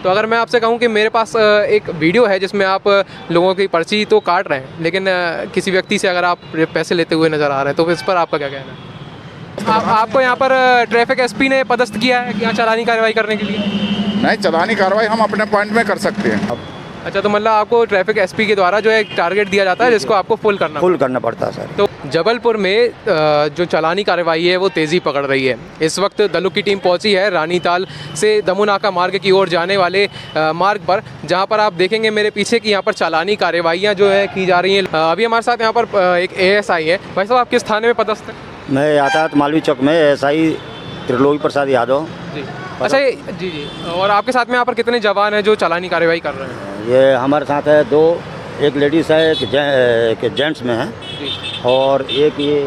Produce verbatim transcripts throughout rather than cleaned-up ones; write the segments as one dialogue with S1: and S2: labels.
S1: तो अगर मैं आपसे कहूँ कि मेरे पास एक वीडियो है जिसमें आप लोगों की पर्ची तो काट रहे हैं, लेकिन किसी व्यक्ति से अगर आप पैसे लेते हुए नज़र आ रहे हैं, तो इस पर आपका क्या कहना है? आप, आपको यहाँ पर ट्रैफिक एसपी ने पदस्थ किया है यहाँ चालानी कार्रवाई करने के लिए?
S2: नहीं, चालानी कार्रवाई हम अपने पॉइंट में कर सकते हैं।
S1: अच्छा, तो मतलब आपको ट्रैफिक एसपी के द्वारा जो है एक टारगेट दिया जाता है जिसको आपको फुल करना
S3: फुल करना पड़ता है सर।
S1: तो जबलपुर में जो चालानी कार्रवाई है वो तेज़ी पकड़ रही है। इस वक्त दलों की टीम पहुंची है रानीताल से दमोनाका मार्ग की ओर जाने वाले मार्ग पर, जहां पर आप देखेंगे मेरे पीछे कि यहां पर चालानी कार्रवाइयां जो है की जा रही हैं। अभी हमारे साथ यहां पर एक एएसआई है। भाई साहब, आप किस थाने में पदस्थ हैं?
S3: मैं यातायात मालवीय चौक में एएसआई त्रिलोकी प्रसाद यादव जी।
S1: अच्छा, जी जी। और आपके साथ में यहाँ पर कितने जवान हैं जो चालानी कार्रवाई कर रहे हैं?
S3: ये हमारे साथ है दो, एक लेडीज़ है, एक, जे, एक जेंट्स में है जी। और एक ये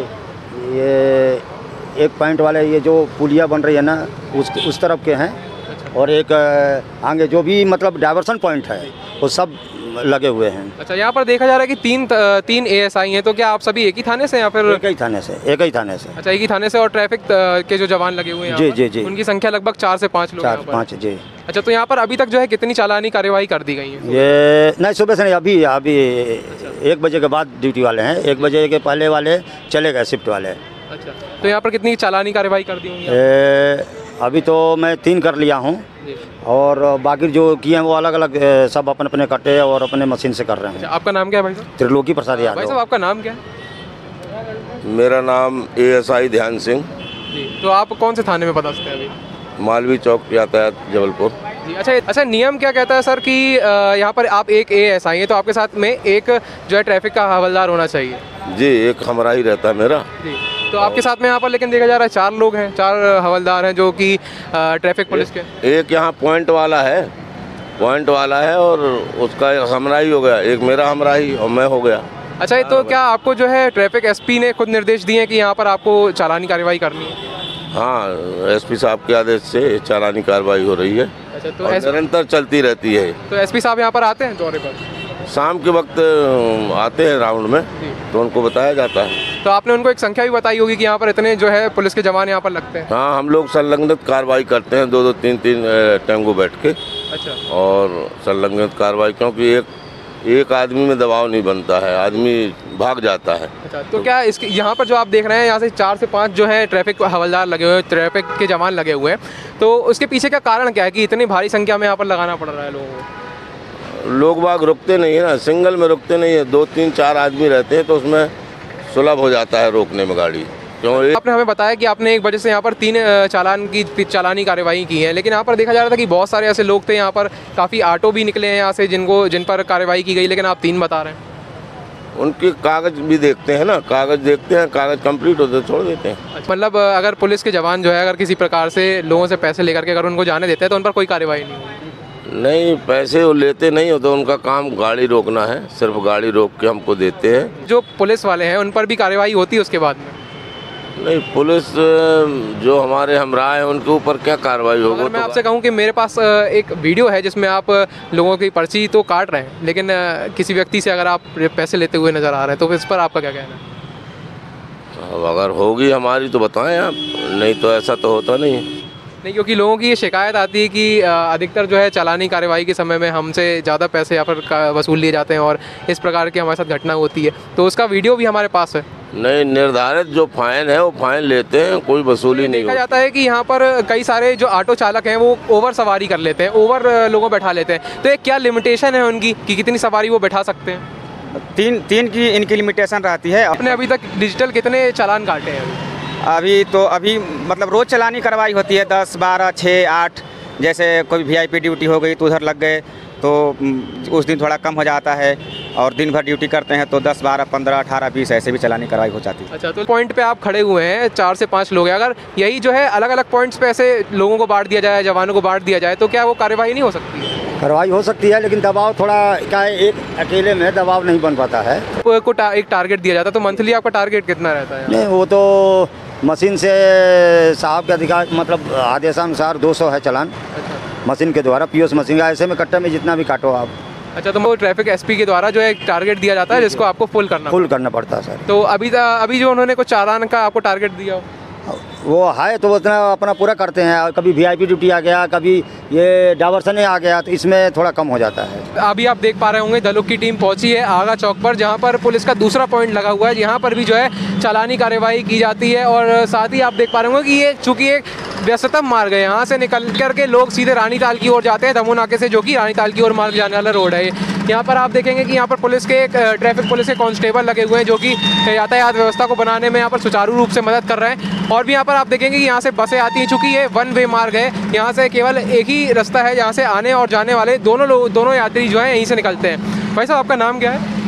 S3: ये एक पॉइंट वाले ये जो पुलिया बन रही है ना उस उस तरफ के हैं। अच्छा। और एक आगे जो भी मतलब डाइवर्सन पॉइंट है वो सब लगे हुए हैं। अच्छा, यहाँ पर देखा जा रहा है कि तीन तीन एएसआई हैं, तो क्या आप सभी एक ही थाने से या फिर? एक ही थाने से एक ही थाने से अच्छा, एक ही थाने से। और ट्रैफिक के जो जवान लगे हुए हैं जी जी जी, उनकी संख्या लगभग चार से पाँच लोग। चार पाँच जी। अच्छा, तो यहाँ पर अभी तक जो है कितनी चालानी कार्रवाई कर दी गई है? ये नहीं, सुबह से नहीं, अभी अभी एक बजे के बाद ड्यूटी वाले हैं, एक बजे के पहले वाले चले गए शिफ्ट वाले।
S1: अच्छा, तो यहाँ पर कितनी चालानी कार्रवाई कर दी होंगी?
S3: अभी तो मैं तीन कर लिया हूँ और बाकी जो किए हैं वो अलग अलग सब अपने अपने कटे और अपने मशीन से कर रहे हैं।
S1: अच्छा, आपका नाम क्या है भाई साहब?
S3: त्रिलोकी प्रसाद यादव।
S1: भाई साहब, आपका नाम क्या है?
S4: मेरा नाम एएसआई ध्यान सिंह
S1: जी। तो आप कौन से थाने में पदस्थ हैं अभी?
S4: मालवीय चौक यातायात जबलपुर
S1: जी। अच्छा अच्छा, नियम क्या कहता है सर कि यहाँ पर आप एक एएसआई हैं तो आपके साथ में एक जो है ट्रैफिक का हवलदार होना चाहिए?
S4: जी, एक हमारा ही रहता है मेरा जी।
S1: तो आपके साथ में यहाँ पर लेकिन देखा जा रहा है चार लोग हैं, चार हवलदार हैं जो कि ट्रैफिक पुलिस के।
S4: एक यहाँ पॉइंट वाला है, पॉइंट वाला है और उसका हमारा ही हो गया, एक मेरा हमारा ही और मैं हो गया।
S1: अच्छा, तो क्या आपको जो है ट्रैफिक एसपी ने खुद निर्देश दिए हैं कि यहाँ पर आपको चालानी कार्रवाई करनी है?
S4: हाँ, एसपी साहब के आदेश से चालानी कार्रवाई हो रही है।
S1: अच्छा, तो
S4: निरंतर चलती रहती है।
S1: तो एसपी साहब यहाँ पर आते हैं दौरे पर?
S4: शाम के वक्त आते हैं राउंड में, तो उनको बताया जाता है।
S1: तो आपने उनको एक संख्या भी बताई होगी कि यहाँ पर इतने जो है पुलिस के जवान यहाँ पर लगते हैं?
S4: हाँ, हम लोग संलग्नित कार्रवाई करते हैं, दो दो तीन तीन टेंगो बैठ के।
S1: अच्छा।
S4: और संलग्नित कार्रवाई, क्योंकि एक एक आदमी में दबाव नहीं बनता है, आदमी भाग जाता है।
S1: अच्छा, तो, तो क्या इसके यहाँ पर जो आप देख रहे हैं यहाँ से चार से पाँच जो है ट्रैफिक हवलदार लगे हुए हैं, ट्रैफिक के जवान लगे हुए हैं, तो उसके पीछे का कारण क्या है कि इतनी भारी संख्या में यहाँ पर लगाना पड़ रहा है लोगों को?
S4: लोग बाग रुकते नहीं है ना, सिंगल में रुकते नहीं है, दो तीन चार आदमी रहते हैं तो उसमें सुलभ हो जाता है रोकने में गाड़ी। क्यों?
S1: आपने हमें बताया कि आपने एक वजह से यहाँ पर तीन चालान की चालानी कार्रवाई की है, लेकिन यहाँ पर देखा जा रहा था कि बहुत सारे ऐसे लोग थे, यहाँ पर काफ़ी ऑटो भी निकले हैं यहाँ से जिनको जिन पर कार्रवाई की गई, लेकिन आप तीन बता रहे हैं।
S4: उनके कागज भी देखते हैं ना, कागज देखते हैं, कागज कंप्लीट होते छोड़ देते हैं।
S1: मतलब अगर पुलिस के जवान जो है अगर किसी प्रकार से लोगों से पैसे लेकर के अगर उनको जाने देते हैं तो उन पर कोई कार्रवाई नहीं होगी?
S4: नहीं, पैसे वो लेते नहीं हो तो उनका काम गाड़ी रोकना है, सिर्फ गाड़ी रोक के हमको देते हैं।
S1: जो पुलिस वाले हैं उन पर भी कार्रवाई होती है उसके बाद में?
S4: नहीं, पुलिस जो हमारे हमराह हैं उनके ऊपर क्या कार्रवाई होगी?
S1: अगर मैं आपसे कहूं कि मेरे पास एक वीडियो है जिसमें आप लोगों की पर्ची तो काट रहे हैं, लेकिन किसी व्यक्ति से अगर आप पैसे लेते हुए नज़र आ रहे हैं, तो इस पर आपका क्या कहना है?
S4: अब अगर होगी हमारी तो बताएं आप, नहीं तो ऐसा तो होता नहीं है।
S1: नहीं, क्योंकि लोगों की ये शिकायत आती है कि अधिकतर जो है चालानी कार्रवाई के समय में हमसे ज़्यादा पैसे या फिर वसूल लिए जाते हैं और इस प्रकार की हमारे साथ घटना होती है, तो उसका वीडियो भी हमारे पास है।
S4: नहीं, निर्धारित जो फाइन है वो फाइन लेते हैं, कोई वसूली नहीं।
S1: देखा जाता है कि यहाँ पर कई सारे जो ऑटो चालक हैं वो ओवर सवारी कर लेते हैं, ओवर लोगों बैठा लेते हैं, तो एक क्या लिमिटेशन है उनकी कि कितनी सवारी वो बैठा सकते हैं?
S5: तीन तीन की इनकी लिमिटेशन रहती है।
S1: आपने अभी तक डिजिटल कितने चालान काटे हैं?
S5: अभी तो अभी मतलब रोज़ चालानी कार्रवाई होती है, दस बारह छः आठ, जैसे कोई वीआईपी ड्यूटी हो गई तो उधर लग गए तो उस दिन थोड़ा कम हो जाता है, और दिन भर ड्यूटी करते हैं तो दस बारह पंद्रह अठारह बीस ऐसे भी चालानी कार्रवाई हो जाती है।
S1: अच्छा, तो पॉइंट पे आप खड़े हुए हैं, चार से पाँच लोग हैं, अगर यही जो है अलग अलग पॉइंट्स पे ऐसे लोगों को बांट दिया जाए, जवानों को बांट दिया जाए, तो क्या वो कार्रवाई नहीं हो सकती?
S3: कार्रवाई हो सकती है, लेकिन दबाव थोड़ा क्या है, एक अकेले में दबाव नहीं बन पाता है।
S1: को, को टा, एक टारगेट दिया जाता है, तो मंथली आपका टारगेट कितना रहता है?
S3: नहीं, वो तो मशीन से साहब के अधिकार मतलब आदेशानुसार दो सौ है चालान। अच्छा। मशीन के द्वारा, पीओस मशीन का, ऐसे में कट्टे में जितना भी काटो आप।
S1: अच्छा, तो वो ट्रैफिक एसपी के द्वारा जो है एक टारगेट दिया जाता है जिसको आपको फुल करना
S3: फुल करना पड़ता है सर।
S1: तो अभी अभी जो उन्होंने कुछ चालान का आपको टारगेट दिया हो?
S3: वो है तो उतना अपना पूरा करते हैं, और कभी वीआईपी ड्यूटी आ गया, कभी ये डाइवर्सन आ गया, तो इसमें थोड़ा कम हो जाता है।
S1: अभी आप देख पा रहे होंगे दलुक की टीम पहुंची है आगा चौक पर, जहां पर पुलिस का दूसरा पॉइंट लगा हुआ है। यहाँ पर भी जो है चालानी कार्यवाही की जाती है, और साथ ही आप देख पा रहे होंगे कि ये चूँकि एक व्यस्ततम मार्ग है, यहाँ से निकल करके लोग सीधे रानीताल की ओर जाते हैं, दमू नाके से, जो कि रानीताल की ओर मार्ग जाने वाला रोड है। यहाँ पर आप देखेंगे कि यहाँ पर पुलिस के ट्रैफिक पुलिस के कांस्टेबल लगे हुए हैं, जो कि यातायात व्यवस्था को बनाने में यहाँ पर सुचारू रूप से मदद कर रहे हैं। और भी यहाँ पर आप देखेंगे कि यहाँ से बसें आती हैं, चूँकि ये वन वे मार्ग है, यहाँ से केवल एक ही रास्ता है जहाँ से आने और जाने वाले दोनों लोग दोनों यात्री जो हैं यहीं से निकलते हैं। भाई साहब, आपका नाम क्या है?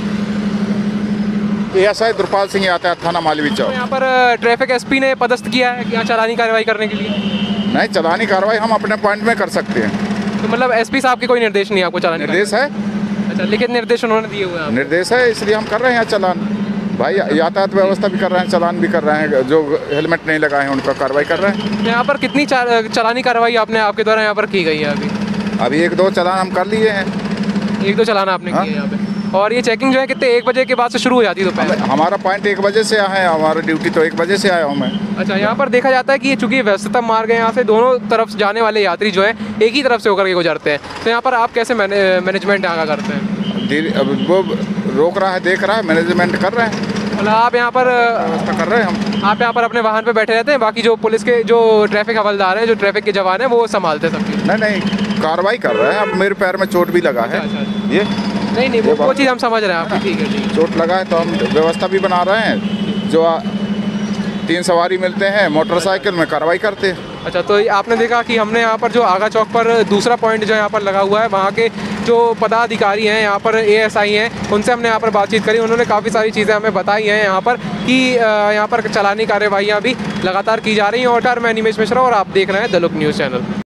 S2: एएसआई द्रुपाल सिंह यातायात थाना मालवी चौक।
S1: तो यहाँ पर ट्रैफिक एसपी ने पदस्थ किया है यहाँ चालानी कार्रवाई करने के लिए?
S2: नहीं, चालानी कार्रवाई हम अपने पॉइंट में कर सकते हैं।
S1: तो मतलब एसपी साहब के कोई निर्देश नहीं है आपको चालानी?
S2: निर्देश है।
S1: अच्छा, लिखित निर्देश उन्होंने दिए हुए हैं?
S2: निर्देश है, इसलिए हम कर रहे हैं चालान। भाई यातायात व्यवस्था भी कर रहे हैं, चालान भी कर रहे हैं, जो हेलमेट नहीं लगाए हैं उनका कार्रवाई कर रहे हैं।
S1: यहाँ पर कितनी चालानी कार्रवाई आपने आपके द्वारा यहाँ पर की गई है? अभी
S2: अभी एक दो चालान हम कर लिए हैं।
S1: एक दो चालान आपने किए यहाँ पे? और ये चेकिंग जो है कितने एक बजे के बाद से शुरू हो जाती है दोपहर?
S2: हमारा पॉइंट एक बजे से है, हमारा ड्यूटी तो एक बजे से आया हूँ मैं।
S1: अच्छा, यहाँ पर देखा जाता है कि ये चूँकि व्यस्ततम मार्ग है, यहाँ से दोनों तरफ जाने वाले यात्री जो है एक ही तरफ से होकर के गुजरते हैं, तो यहाँ पर आप कैसे मैनेजमेंट यहाँ का करते हैं?
S2: अब वो रोक रहा है, देख रहा है, मैनेजमेंट कर रहे हैं,
S1: मतलब आप यहाँ पर
S2: व्यवस्था कर रहे हैं हम।
S1: आप यहाँ पर अपने वाहन पे बैठे रहते हैं, बाकी जो पुलिस के जो ट्रैफिक हवलदार हैं, जो ट्रैफिक के जवान हैं, वो संभालते हैं सब चीज़?
S2: नहीं नहीं, कार्रवाई कर रहे हैं। अब मेरे पैर में चोट भी लगा है। ये
S1: नहीं नहीं, वो वो चीज़ हम समझ रहे हैं आपकी, ठीक है ठीक है।
S2: चोट लगा है तो हम व्यवस्था भी बना रहे हैं, जो आ, तीन सवारी मिलते हैं मोटरसाइकिल में, कार्रवाई करते हैं।
S1: अच्छा, तो आपने देखा कि हमने यहाँ पर जो आगा चौक पर दूसरा पॉइंट जो यहाँ पर लगा हुआ है, वहाँ के जो पदाधिकारी हैं, यहाँ पर एएसआई हैं, उनसे हमने यहाँ पर बातचीत करी। उन्होंने काफ़ी सारी चीज़ें हमें बताई हैं यहाँ पर कि यहाँ पर चालानी कार्यवाहियाँ भी लगातार की जा रही हैं। और मैं निमेश मिश्रा और आप देख रहे हैं दलुक न्यूज़ चैनल।